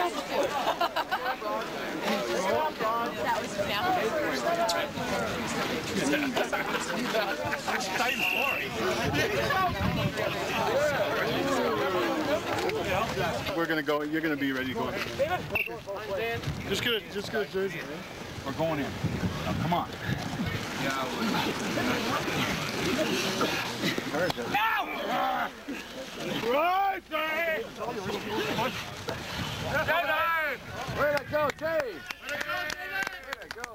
We're gonna go. You're gonna be ready to go. Just get a jersey. We're going in. Now, come on. Right there. Way to go, Dave. Way to go.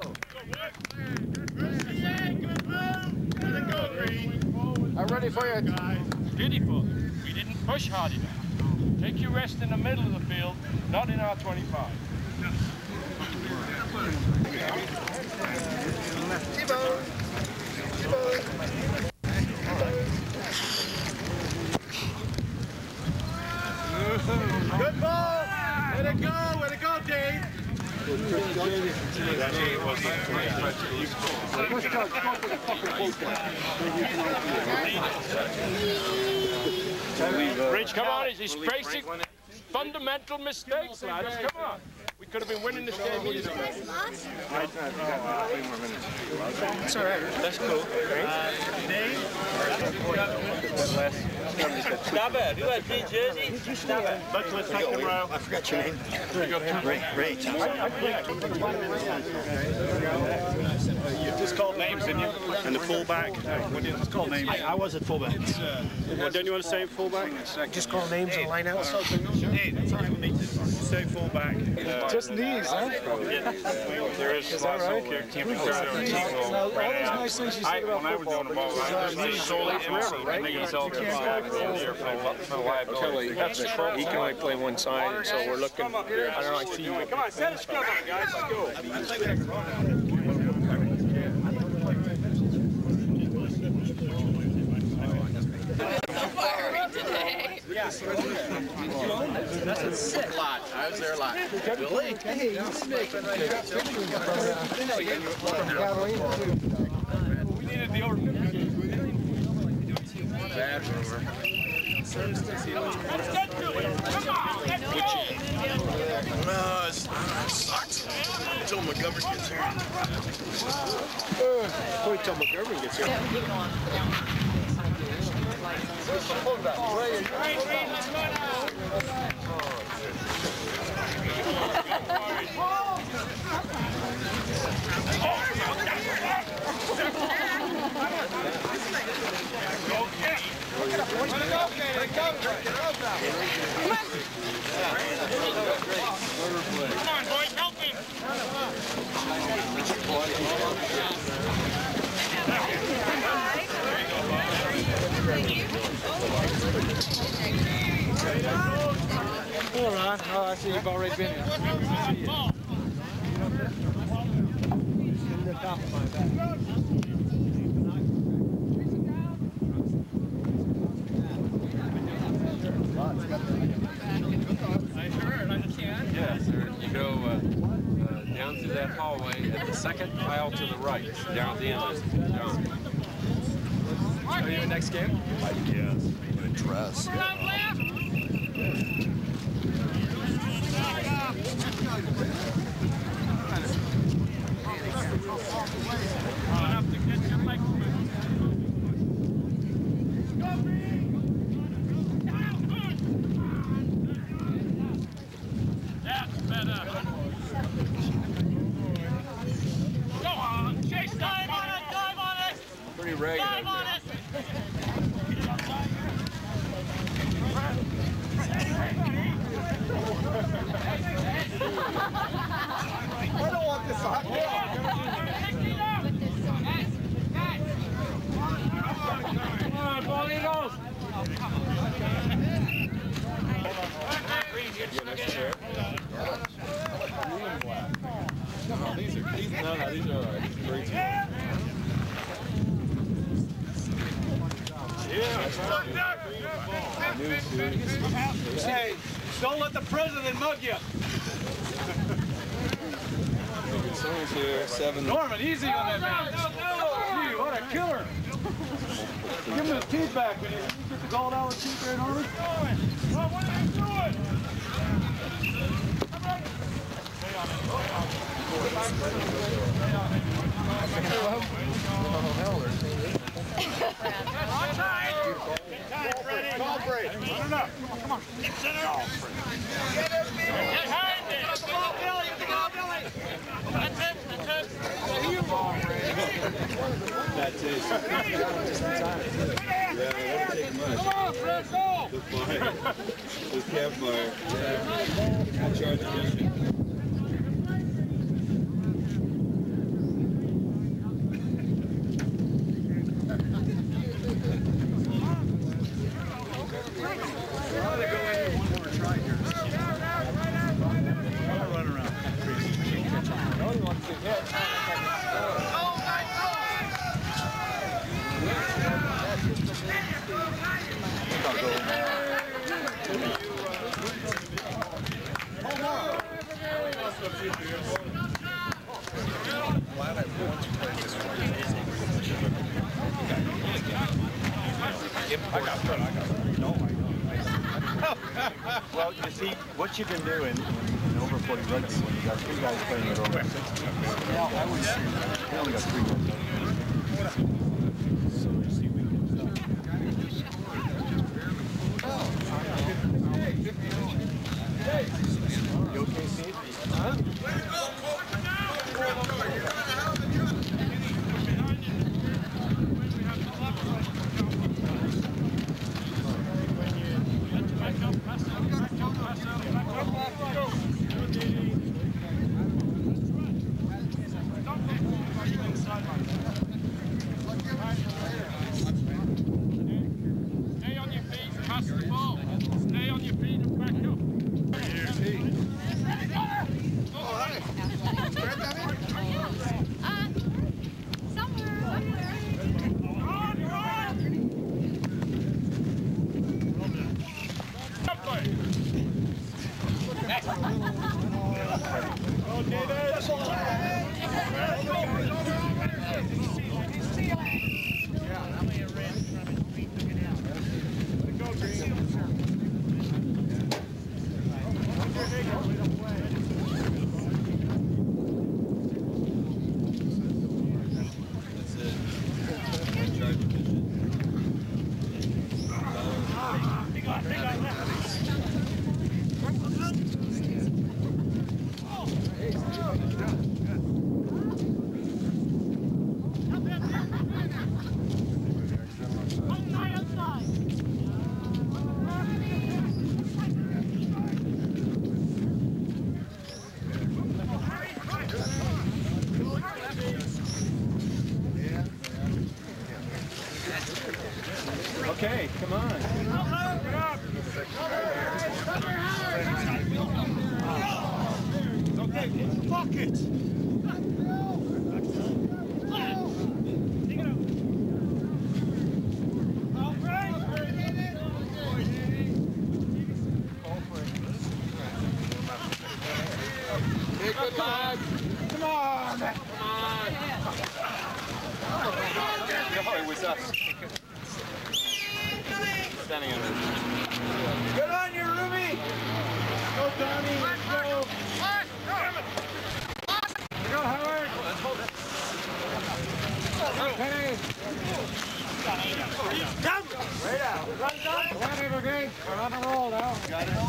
I'm ready for you. Beautiful. We didn't push hard enough. Take your rest in the middle of the field, not in our 25. Good ball! Way to go, Dave! Rich, come on, he's facing fundamental mistakes, lads. Come on. We could have been winning this game easily. It's all right. That's cool. Stop it. You got Pete Jersey? Stop it. Let's take the row. I forgot your name. Ray. You just called names, didn't you? And the fullback. When you just call names. I was at fullback. Don't you want to say fullback? Just call names and line out. Hey, that's all right with me. Say fullback. Just knees, huh? There is Is that right? All those nice things you said about football. I was solely forever, right? That's the trouble. He can only play one side, and so we're looking. I don't know. I see you. Come on, set us up, guys. Let's go. That's a lot. I was there a lot. Really? Hey, you We needed the over 50. bad over. Let's get to it. Come on, let's go. No, it sucks. Until McGovern gets here. Wait till McGovern gets here. Come on, boys, help him. All right. Oh, I see you've already been here. Yes, sir. You go down through that hallway at the second aisle to the right, down at the end. Are you in the next game? Yes. In a dress. That's better. Go on, chase, dive on it, dive on it. Pretty regular. Dive on it. I don't want this on. Come on, ball Eagles. These are all right. Great team. Hey, don't let the president mug you. Someone's here, 7. Norman, easy on that man. Gee, what a killer. Give him his teeth back when you get the gold hour teeth there, Norman. Well, what are you doing? Come on. That's it. Yeah, that'll take much. Come on, Fred, go! The fire. The campfire. Yeah. I'll charge the mission. Well, you see, what you can do in over 40 rugby when you got two guys playing at over 60. We only got 3 guys. You okay, Steve? Huh? Stay on your feet, pass the ball. Stay on your feet and back up. Okay, come on. Okay, fuck it. Hey, good lad. Come on. No, it was us. Standing under. Good on you, Ruby. Go, Donnie. Go. Go, Howard. Okay. Come. Right out. Run, Don. Come on, everybody. We're on a roll now. Got it.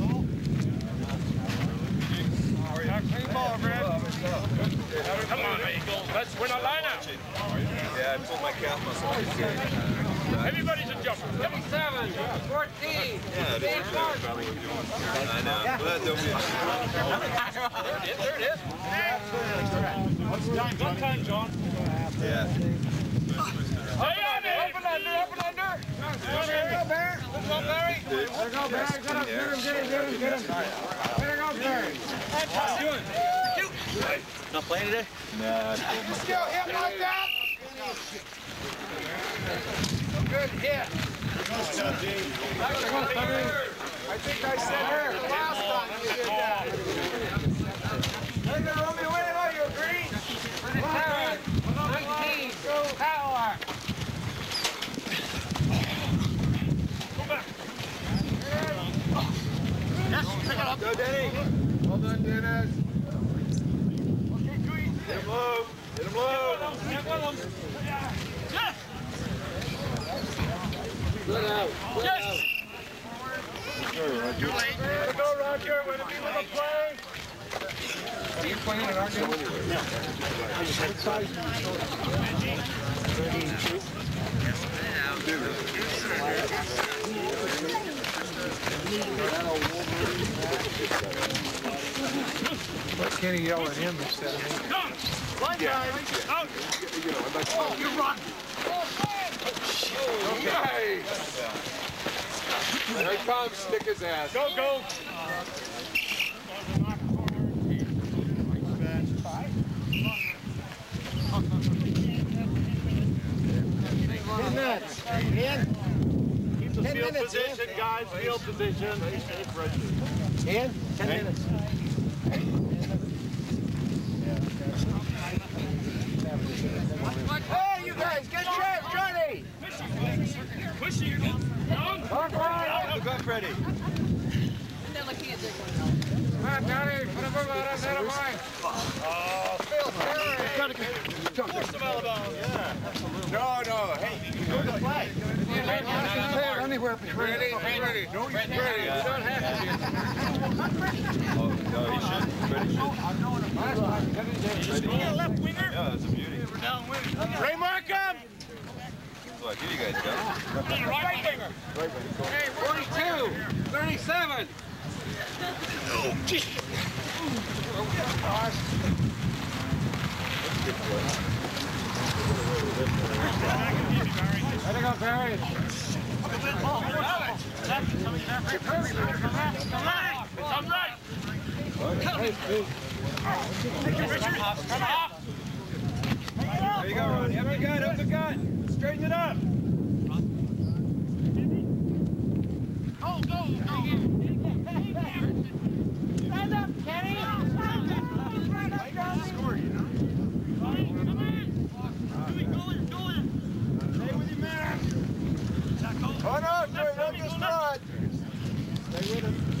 Clean ball, Brad. Come on, let's win a line out. Yeah, I pulled my calf muscle. Everybody's a jumper. 57, 14. Yeah, it is. I know. But don't be There it is. What's the time? One time, John. Yeah. Stay on it. Open under. There you go, Barry. Let's go, Barry. There you go, Barry. Get him. There you go, Barry. How you doing? Not playing today? Nah. Still hit like that. Good hit. I think I said her the last time you did that. They're going to run me away, are you agree? 19. Go power. Yes, pick it up. Go, Denny. Well done, Dennis. Okay, good. Are you playing at our game? Yeah. Why can't he yell at him instead of me? Oh, you run! Okay. Here he comes, stick his ass. Go, go! 10 minutes. Keep the field position, guys. Field position. Ian, 10 minutes. Hey, you guys, get trapped, Johnny! Push you! Down! Look up, Freddie. Come on, Johnny, put a move out of mine. Oh, Phil Perry! No, hey, you go to play. Anywhere. Ready? No, you're ready. You don't have to. Oh, no, he shouldn't. Freddie should. Left winger! Yeah, that's a beauty. Ray Markham! So I give you guys go. Right winger! Hey, 42, 37. Oh, gee. Let it go, Barry. Come right! Come off! There you go, Ronnie. Up the gun. Straighten it up. Stand up, Kenny! Score, you know? Stay with him, man. Oh, no, Joey, don't just run. Stay with him.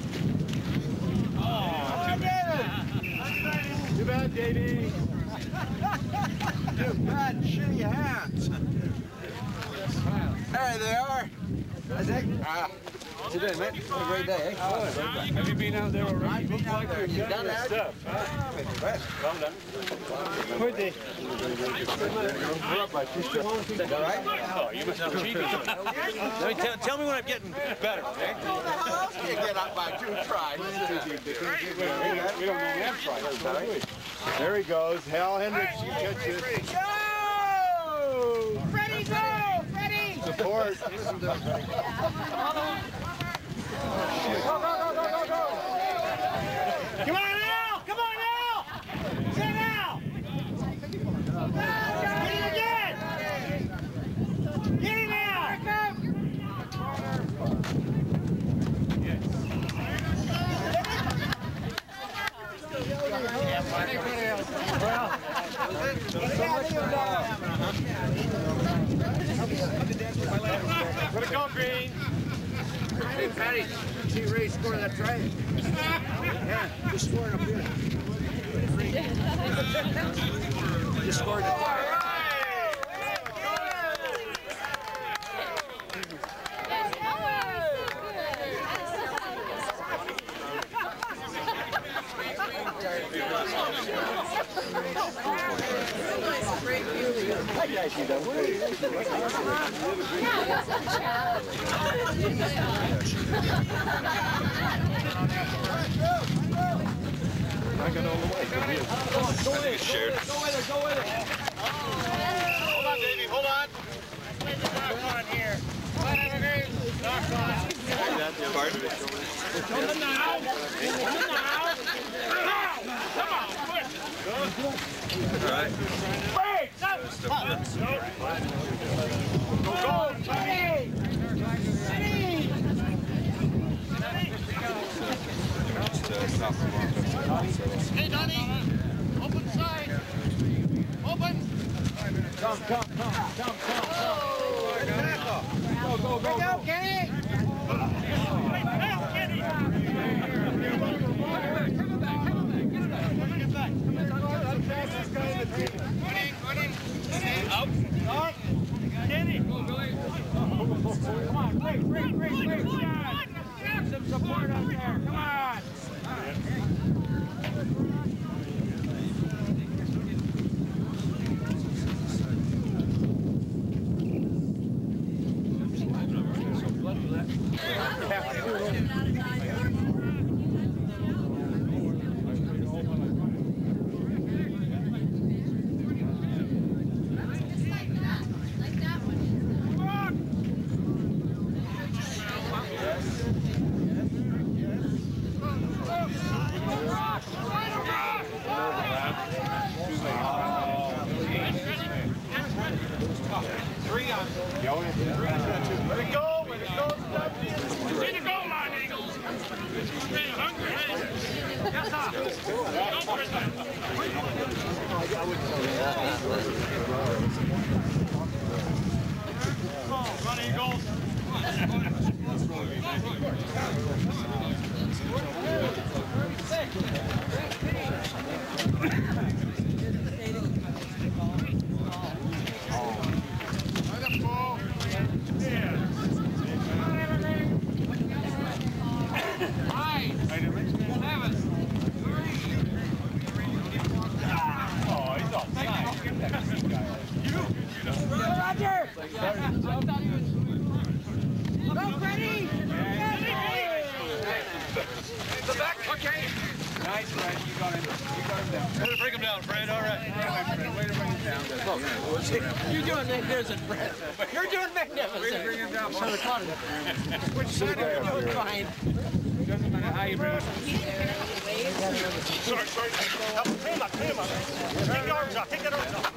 Oh, David. Too bad, Davey. You bad, shitty hands. There they are. Today, mate. It's a great day, eh? Have you been out there already? Look like you've done that Stuff. Well done. Good day. All right? Oh, you must be cheating. Tell me when I'm getting better, okay? You get up by 2 tries. We don't know that try. There he goes. Hal Hendricks, you catch it. Go! Freddie, go! Freddie! Support. Go! Come on now! Come on now! Sit now! Get it again! Get it now! Let it go, Green. Hey, Patty, see Ray score that try? Yeah, just scored up here. Just scored the try. I got all the way. I think it's shared. Go with it. Hold on, Davey, hold on. Knock on here. Knock on. Come on now. Come on, quick. All right. Wait! Go, Jimmy! Hey, Donnie! Open side! Open! Come. Go, Kenny! Come on, quick! Some support up there, come on! Run, Eagles. Roger! Go, Freddie! The back, okay. Nice, Fred. You got him. You got him down. Way to bring him down, Fred. All right. Way to bring him down. You're doing magnificent, Brett. You're doing magnificent. Way to bring him down. Which side are you doing? Fine. Doesn't matter how you bring him. Sorry. Clean up. Take the arms off. Take the arms off.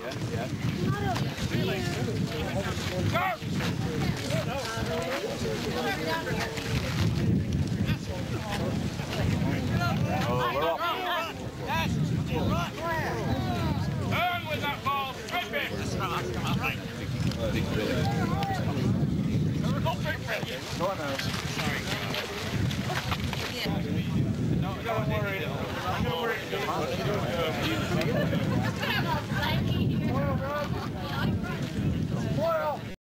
Turn with that ball. Straight back. Go on now.